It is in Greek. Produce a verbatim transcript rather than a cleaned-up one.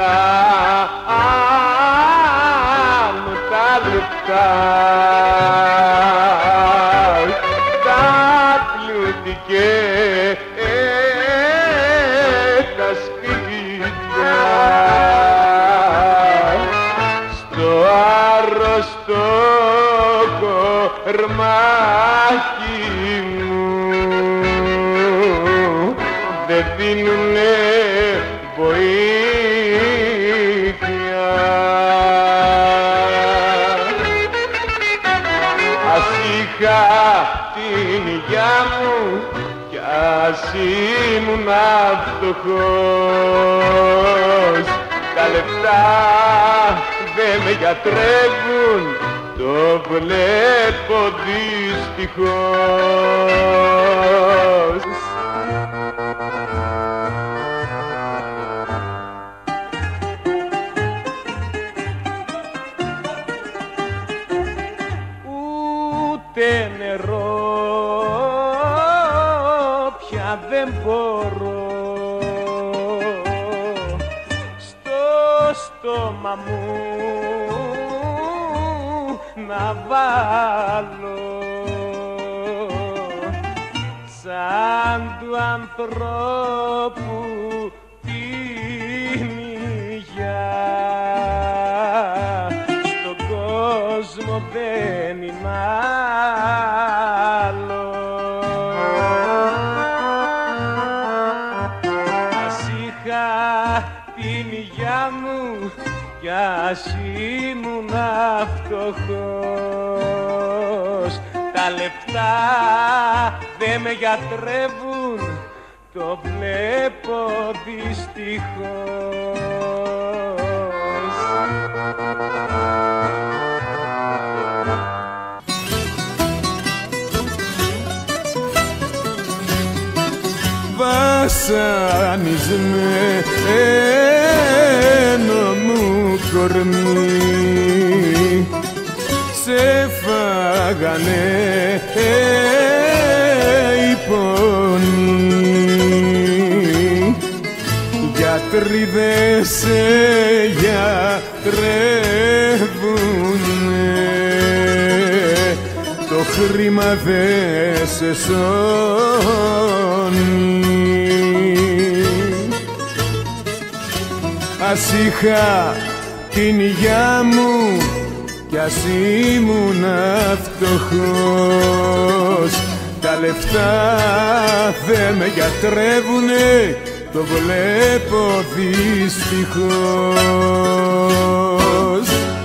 μου τα λεπτά, τα πλούτη και τα σπίτια, στο άρρωστο κορμάκι μου δεν δίνουνε βοήθεια. Ας είχα την υγειά μου κι ας ήμουν φτωχός, τα λεφτά δε με γιατρεύουν, το βλέπω δυστυχώς. Ούτε νερό πια δεν μπορώ στο στόμα μου να βάλω, σαν του ανθρώπου την υγειά, στον κόσμο δεν είναι άλλο. Ας είχα την υγειά μου κι ας ήμουν φτωχός, τα λεφτά δε με γιατρεύουν, το βλέπω δυστυχώς. Βασανισμένο μου κορμί, σε φάγανε οι πόνοι, γιατροί δε σε γιατρεύουνε, το χρήμα δε σε σώνει. Ας είχα την υγειά μου κι ας ήμουν φτωχός, τα λεφτά δε με γιατρεύουνε, το βλέπω δυστυχώς.